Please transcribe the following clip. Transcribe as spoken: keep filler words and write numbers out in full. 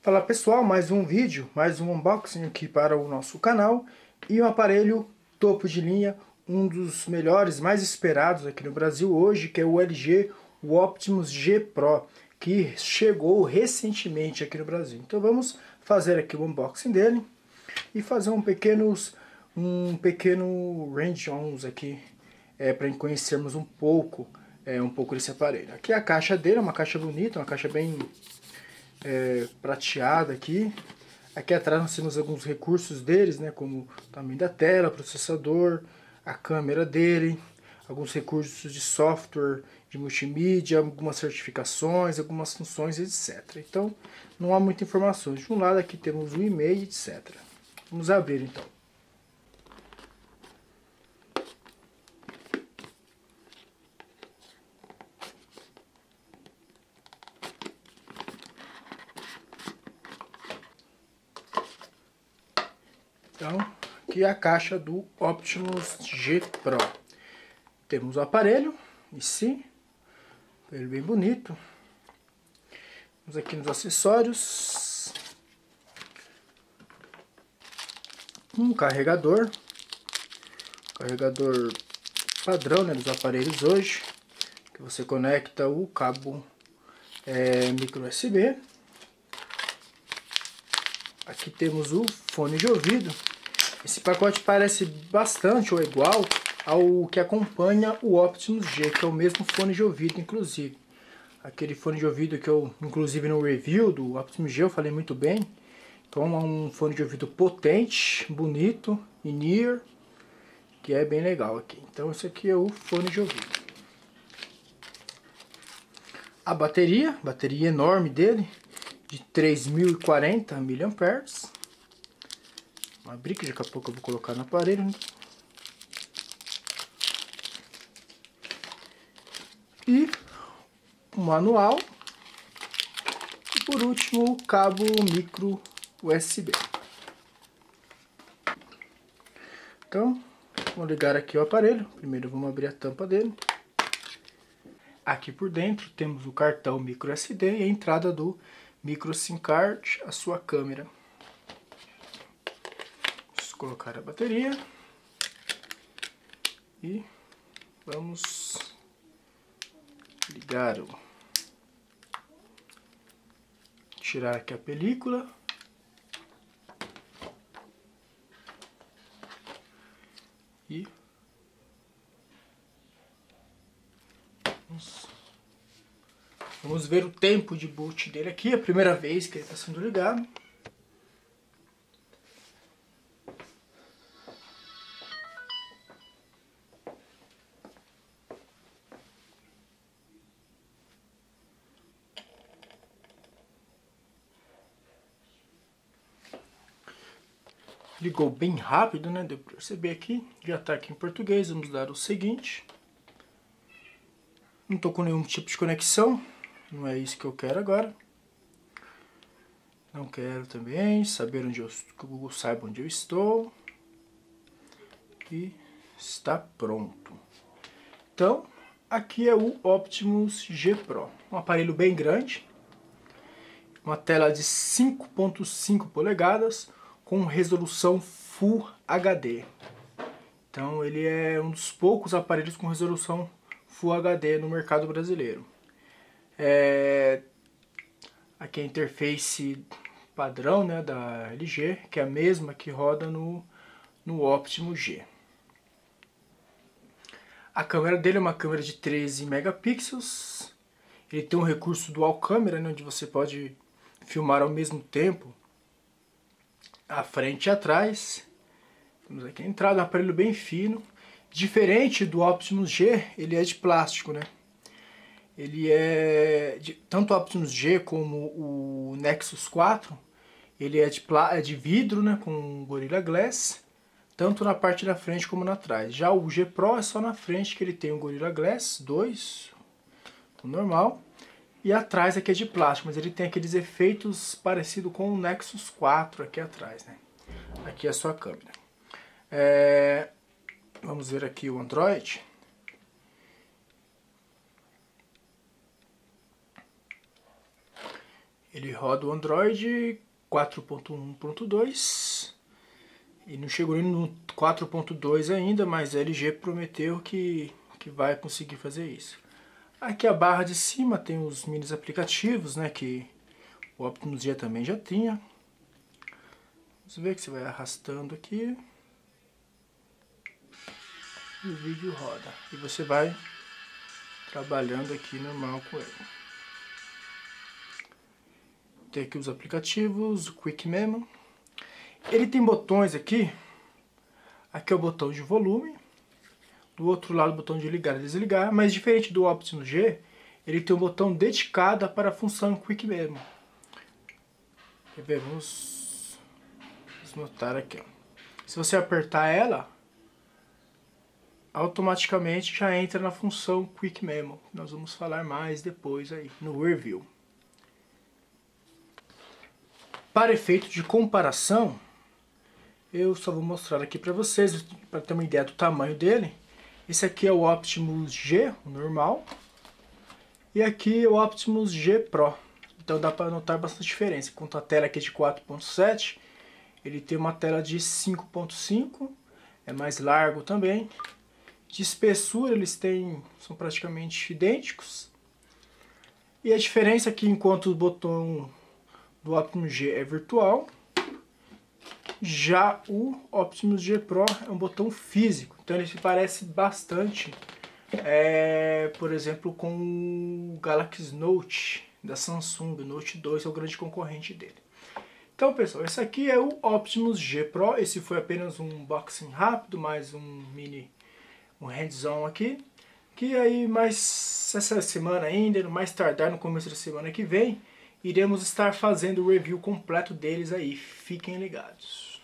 Fala pessoal, mais um vídeo, mais um unboxing aqui para o nosso canal e um aparelho topo de linha, um dos melhores, mais esperados aqui no Brasil hoje, que é o L G, o Optimus G Pro, que chegou recentemente aqui no Brasil. Então vamos fazer aqui o unboxing dele e fazer um pequeno, um pequeno range-ons aqui, é, para conhecermos um pouco, é, um pouco desse aparelho. Aqui a caixa dele é uma caixa bonita, uma caixa bem É, prateada aqui. Aqui atrás nós temos alguns recursos deles, né, como o tamanho da tela, processador, a câmera dele, alguns recursos de software, de multimídia, algumas certificações, algumas funções, etcétera. Então não há muita informação. De um lado aqui temos o e-mail, etcétera. Vamos abrir então. Então, aqui é a caixa do Optimus G Pro. Temos o aparelho em si, ele bem bonito. Vamos aqui nos acessórios. Um carregador. Carregador padrão, né, dos aparelhos hoje. Que você conecta o cabo é, micro U S B. Aqui temos o fone de ouvido. Esse pacote parece bastante ou igual ao que acompanha o Optimus G, que é o mesmo fone de ouvido, inclusive. Aquele fone de ouvido que eu, inclusive no review do Optimus G, eu falei muito bem. Então é um fone de ouvido potente, bonito, in-ear, que é bem legal aqui. Então esse aqui é o fone de ouvido. A bateria, bateria enorme dele, de três mil e quarenta miliamperes. Uma brica, daqui a pouco eu vou colocar no aparelho. E o manual. E por último o cabo micro U S B. Então, vamos ligar aqui o aparelho. Primeiro vamos abrir a tampa dele. Aqui por dentro temos o cartão micro U S B e a entrada do micro SIM card, a sua câmera. Vamos colocar a bateria e vamos ligar o... tirar aqui a película. E vamos, vamos ver o tempo de boot dele aqui, é a primeira vez que ele está sendo ligado. Ligou bem rápido, né? Deu para perceber aqui. Já está aqui em português. Vamos dar o seguinte. Não estou com nenhum tipo de conexão. Não é isso que eu quero agora. Não quero também saber onde eu, que o Google saiba onde eu estou. E está pronto. Então, aqui é o Optimus G Pro. Um aparelho bem grande. Uma tela de cinco ponto cinco polegadas. Com resolução Full H D. Então ele é um dos poucos aparelhos com resolução Full H D no mercado brasileiro. É... Aqui a interface padrão, né, da L G, que é a mesma que roda no, no Optimus G. A câmera dele é uma câmera de treze megapixels. Ele tem um recurso dual câmera, né, onde você pode filmar ao mesmo tempo à frente e atrás. Temos aqui a entrada, um aparelho bem fino. Diferente do Optimus G, ele é de plástico, né? Ele é... De, tanto o Optimus G como o Nexus quatro, ele é de, é de vidro, né? Com Gorilla Glass. Tanto na parte da frente como na trás. Já o G Pro é só na frente que ele tem o Gorilla Glass dois, o normal. E atrás aqui é de plástico, mas ele tem aqueles efeitos parecidos com o Nexus quatro aqui atrás, né? Aqui é a sua câmera. É... Vamos ver aqui o Android. Ele roda o Android quatro ponto um ponto dois e não chegou no quatro ponto dois ainda, mas a L G prometeu que, que vai conseguir fazer isso. Aqui a barra de cima tem os mini aplicativos, né, que o Optimus G também já tinha. Vamos ver que você vai arrastando aqui e o vídeo roda. E você vai trabalhando aqui normal com ele. Tem aqui os aplicativos, o Quick Memo. Ele tem botões aqui. Aqui é o botão de volume. Do outro lado o botão de ligar e desligar. Mas diferente do Optimus G, ele tem um botão dedicado para a função Quick Memo. Quer ver? Vamos, vamos notar aqui. Ó. Se você apertar ela, automaticamente já entra na função Quick Memo. Nós vamos falar mais depois aí no review. Para efeito de comparação, eu só vou mostrar aqui para vocês, para ter uma ideia do tamanho dele. Esse aqui é o Optimus G, o normal, e aqui é o Optimus G Pro. Então dá para notar bastante diferença. Enquanto a tela aqui é de quatro ponto sete, ele tem uma tela de cinco ponto cinco, é mais largo também. De espessura eles têm, são praticamente idênticos. E a diferença é que enquanto o botão do Optimus G é virtual, já o Optimus G Pro é um botão físico. Então ele se parece bastante, é, por exemplo, com o Galaxy Note da Samsung. O Note dois é o grande concorrente dele. Então pessoal, esse aqui é o Optimus G Pro. Esse foi apenas um unboxing rápido, mais um mini, um hands-on aqui. Que aí mais essa semana ainda, no mais tardar no começo da semana que vem, iremos estar fazendo o review completo deles aí. Fiquem ligados.